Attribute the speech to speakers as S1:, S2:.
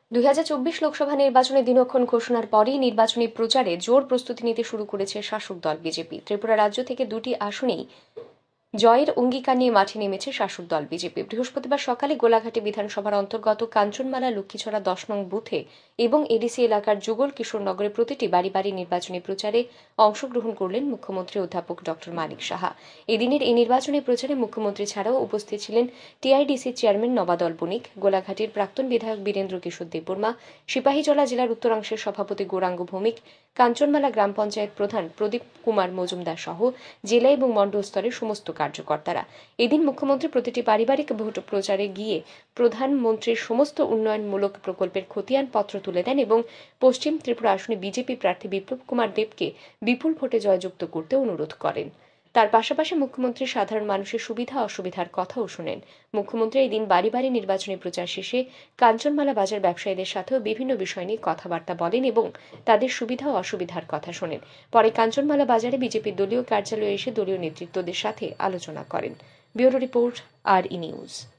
S1: 2024 লোকসভা নির্বাচনের দিনক্ষণ ঘোষণার পরই নির্বাচনী প্রচারে জোর প্রস্তুতি নিতে শুরু করেছে শাসক দল বিজেপি। ত্রিপুরা রাজ্য থেকে 2টি আসনেই জয়ের অঙ্গীকার নিয়ে মাঠে নেমেছে শাসক দল বিজেপি। বৃহস্পতিবার সকালে গোলাঘাটি বিধানসভার অন্তর্গত কাঞ্চনমালা লক্ষ্মীছড়া 10 নং বুথে এবং এডিসি এলাকার যুগল কিশোরনগরে প্রতিটি বাড়ি বাড়ি নির্বাচনী প্রচারে অংশগ্রহণ করলেন মুখ্যমন্ত্রী অধ্যাপক ডক্টর মানিক সাহা। এদিনের এই নির্বাচনী প্রচারে মুখ্যমন্ত্রী ছাড়াও উপস্থিত ছিলেন টিআইডিসি চেয়ারম্যান নবাদল বণিক, গোলাঘাটির প্রাক্তন বিধায়ক বীরেন্দ্র কিশোর দেববর্মা, সিপাহীজলা জেলার উত্তরাংশের সভাপতি গৌরাঙ্গ ভৌমিক, কাঞ্চনমালা গ্রাম পঞ্চায়েত প্রধান প্রদীপ কুমার মজুমদার সহ জেলা এবং মণ্ডল স্তরের সমস্ত কার্যকর্তারা। এদিন মুখ্যমন্ত্রী প্রতিটি পারিবারিক ভোট প্রচারে গিয়ে প্রধানমন্ত্রীর সমস্ত উন্নয়নমূলক প্রকল্পের খতিয়ান পত্র তুলে দেন এবং পশ্চিম ত্রিপুরা আসনে বিজেপি প্রার্থী বিপ্লব কুমার দেবকে বিপুল ভোটে জয়যুক্ত করতে অনুরোধ করেন। তার পাশাপাশি মুখ্যমন্ত্রী সাধারণ মানুষের সুবিধা অসুবিধার কথাও শোনেন। মুখ্যমন্ত্রী এই দিন বাড়ি বাড়ি নির্বাচনী প্রচার শেষে কাঞ্চনমালা বাজার ব্যবসায়ীদের সাথেও বিভিন্ন বিষয় নিয়ে কথাবার্তা বলেন এবং তাদের সুবিধা ও অসুবিধার কথা শোনেন। পরে কাঞ্চনমালা বাজারে বিজেপির দলীয় কার্যালয়ে এসে দলীয় নেতৃত্বদের সাথে আলোচনা করেন। Bureau report, RE news.